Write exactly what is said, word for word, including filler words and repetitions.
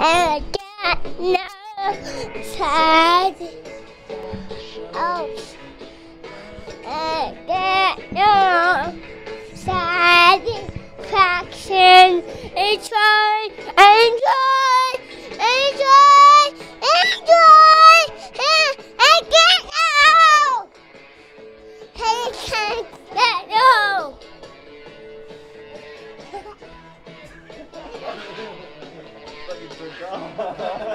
I get no sad. Oh, I get no satisfaction. Enjoy, enjoy, enjoy, enjoy. I get no. I can't get no. Fucking took off.